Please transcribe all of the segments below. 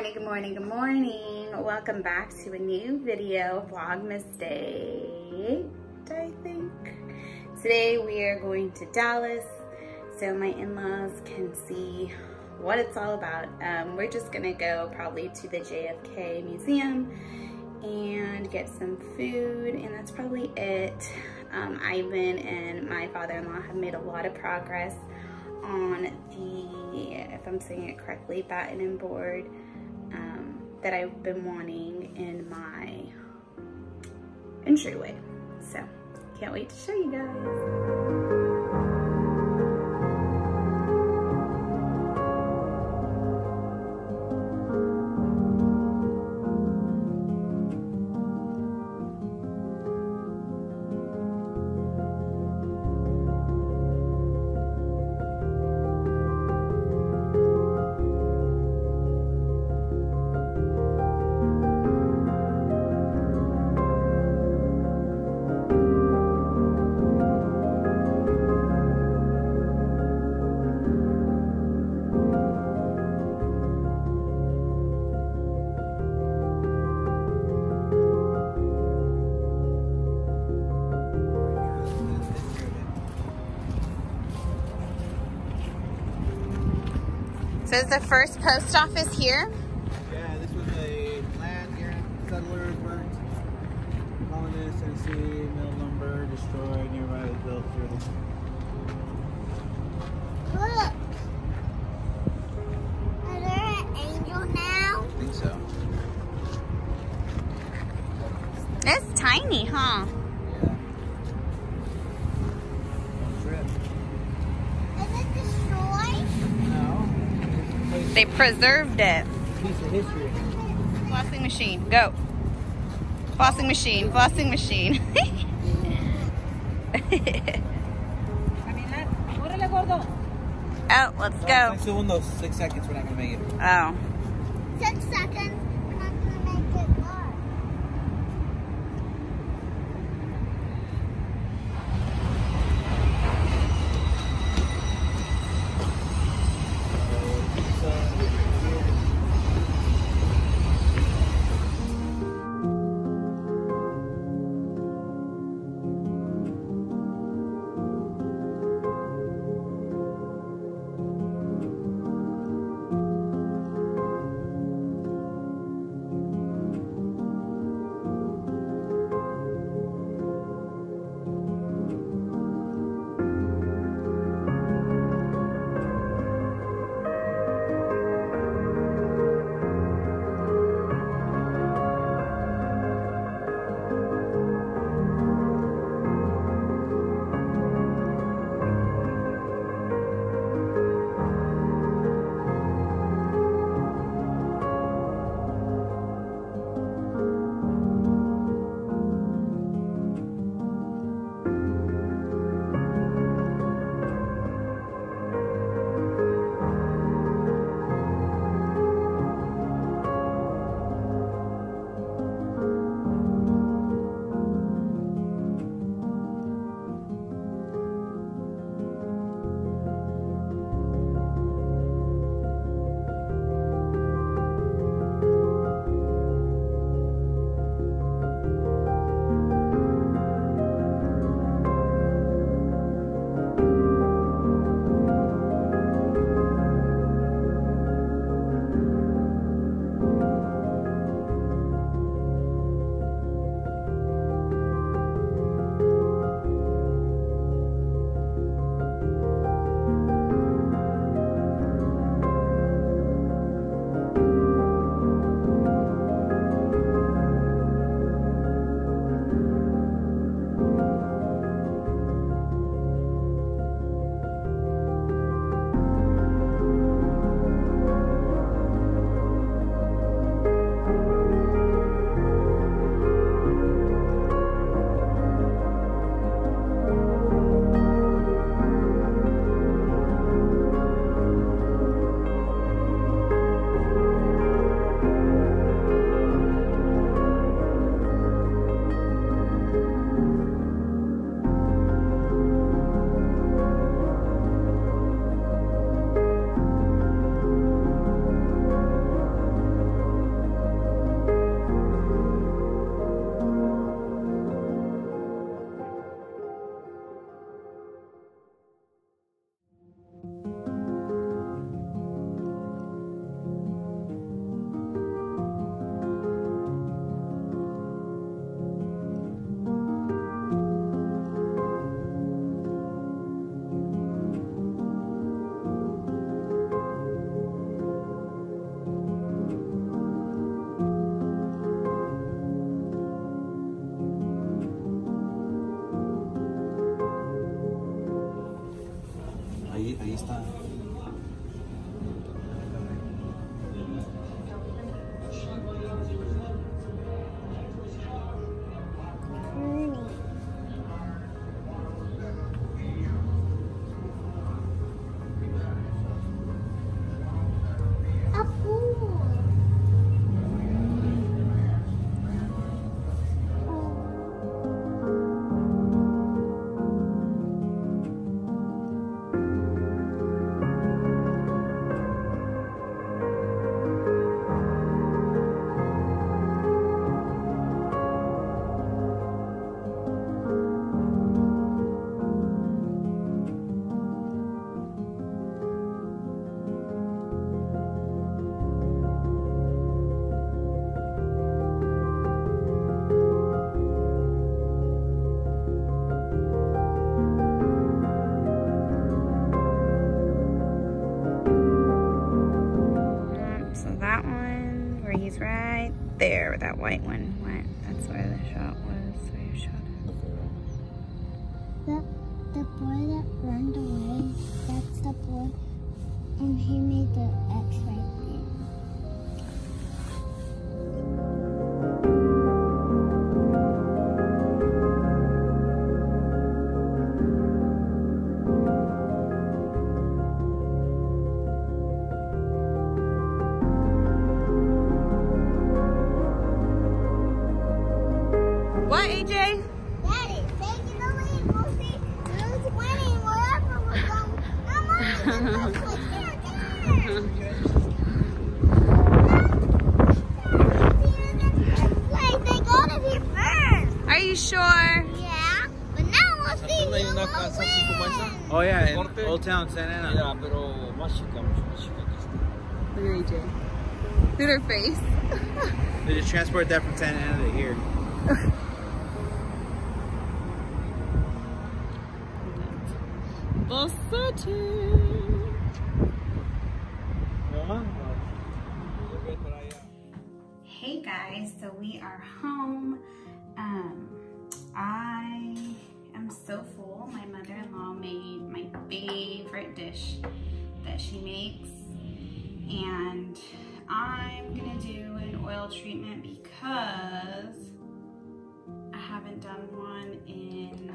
morning, good morning, good morning. Welcome back to a new video, Vlogmas Day 8, I think. Today we are going to Dallas so my in-laws can see what it's all about. We're just gonna go probably to the JFK Museum and get some food, and that's probably it. Ivan and my father-in-law have made a lot of progress on the, if I'm saying it correctly, batten board that I've been wanting in my entryway. So can't wait to show you guys. So is the first post office here? Yeah, this was a land here. Settlers worked. Colonists, Tennessee, mill lumber destroyed. Nearby was built through the. Look! Is there an angel now? I think so. It's tiny, huh? Yeah. Trip. Is it destroyed? No. They preserved it. Piece of history. Flossing machine, go. Flossing machine, flossing machine. Oh, let's go. Next window, 6 seconds. We're not gonna make it. Oh. 6 seconds. We're not gonna make it work. white one went. That's where the shot was. Where you shot it. The boy that ran away, that's the boy, and he made the X right there. What, AJ? Daddy, taking the lead. We'll see who's winning wherever we're going. I'm they gotta be first. Are you sure? Yeah, but now we'll see who will win. Oh yeah, in Old Town, Santa Ana. Yeah, pero más chica, mucho más chica que esta. Look at AJ. Look at her face. They just transport that from Santa Ana to here. The city. Hey guys, so we are home. I am so full. My mother-in-law made my favorite dish that she makes, and I'm gonna do an oil treatment because I haven't done one in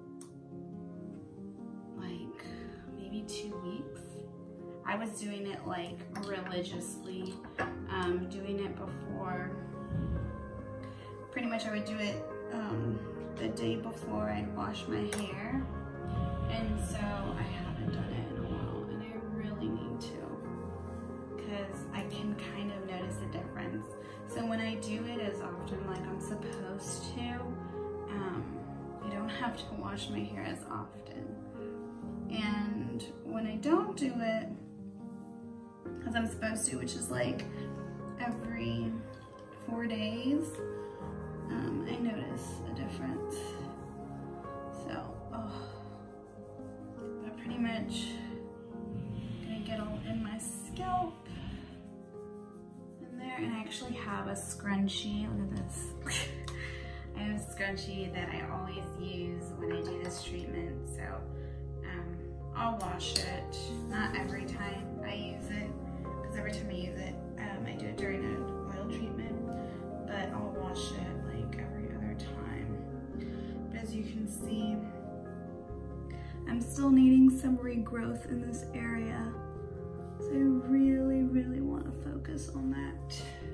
like maybe 2 weeks. I was doing it like religiously, doing it before. Pretty much I would do it the day before I'd wash my hair, and so I haven't done it in a while, and I really need to, because I can kind of notice a difference. So when I do it as often like I'm supposed to, I don't have to wash my hair as often. And when I don't do it as I'm supposed to, which is like every 4 days, I notice a difference. So, but pretty much gonna get all in my scalp in there, and I actually have a scrunchie. Look at this. I have a scrunchie that I always use when I do this treatment. So I'll wash it, not every time I use it, because every time I use it, I do it during an oil treatment, but I'll wash it like every other time. But as you can see, I'm still needing some regrowth in this area, so I really, really want to focus on that.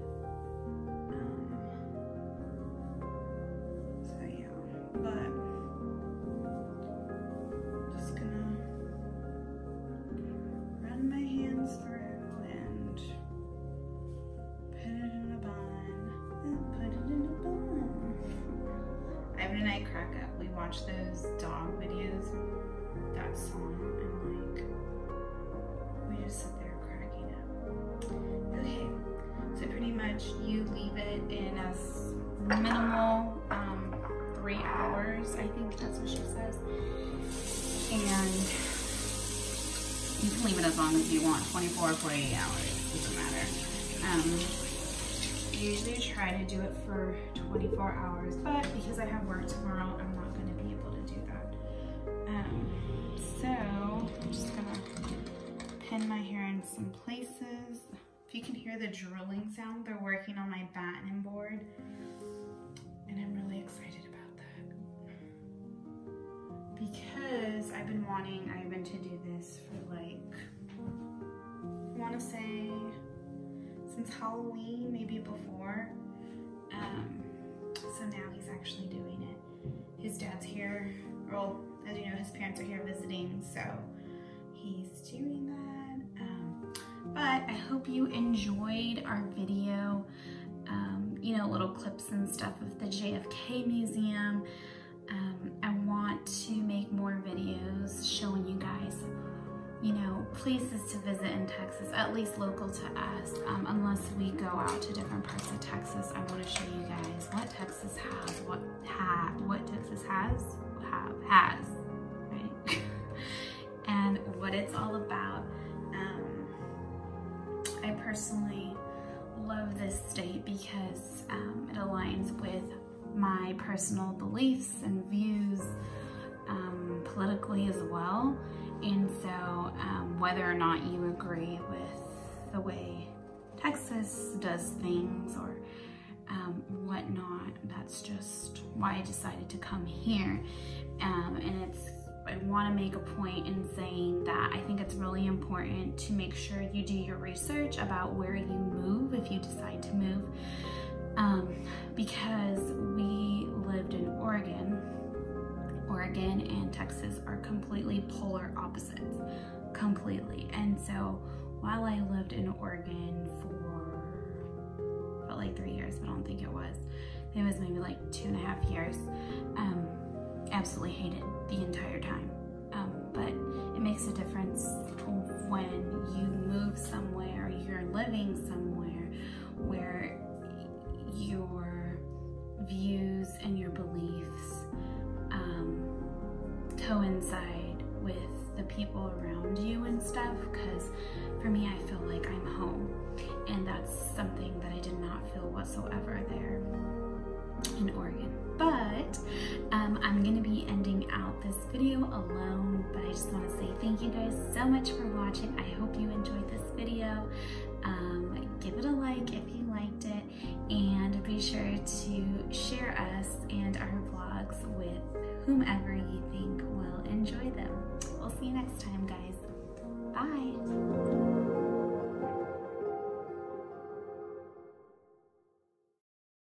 So yeah, but just gonna run my hands through and put it in a bun, and put it in a bun. Ivan and I crack up. We watch those dog videos, that song, and like, we just sit there cracking up. Okay, so pretty much you leave it in as minimal 3 hours, I think that's what she says. And you can leave it as long as you want, 24 or 48 hours, doesn't matter. Usually try to do it for 24 hours, but because I have work tomorrow, I'm not going to be able to do that. So I'm just going to pin my hair in some places. If you can hear the drilling sound, they're working on my batten board, and I'm really excited about that because I've been wanting Ivan to do this for like, I want to say since Halloween, maybe before. So now he's actually doing it. His dad's here, well, as you know, his parents are here visiting, so he's doing that. But I hope you enjoyed our video. You know, little clips and stuff of the JFK Museum. I want to make more videos showing you guys, you know, places to visit in Texas, at least local to us. Unless we go out to different parts of Texas, I want to show you guys what Texas has, what Texas has, right? And what it's all about. I personally love this state because it aligns with my personal beliefs and views politically as well. And so whether or not you agree with the way Texas does things or whatnot, that's just why I decided to come here. And I want to make a point in saying that I think it's really important to make sure you do your research about where you move if you decide to move, because we lived in Oregon and Texas are completely polar opposites, completely. And so while I lived in Oregon for felt like 3 years, but I don't think it was maybe like 2.5 years, absolutely hated the entire time. But it makes a difference when you move somewhere, you're living somewhere where your views and your beliefs coincide with the people around you and stuff, because for me, I feel like I'm home, and that's something that I did not feel whatsoever there in Oregon. But I'm gonna be ending out this video alone, but I just want to say thank you guys so much for watching. I hope you enjoyed this video. Give it a like if you liked it, and be sure to share us and our vlogs with whomever you think will enjoy them. We'll see you next time, guys. Bye.